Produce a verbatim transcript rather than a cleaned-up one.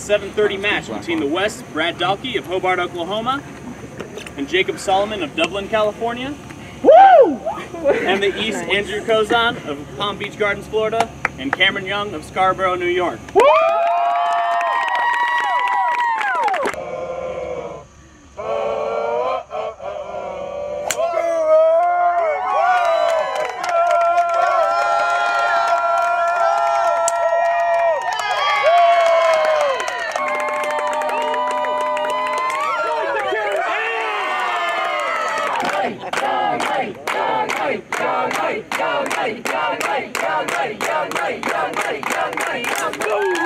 seven thirty match between the West, Brad Dalkey of Hobart, Oklahoma, and Jacob Solomon of Dublin, California. Woo! And the East, Andrew Kozan of Palm Beach Gardens, Florida, and Cameron Young of Scarborough, New York. Woo! Young lady, young lady, young lady, young lady, young lady, young lady, young lady, young lady, young lady.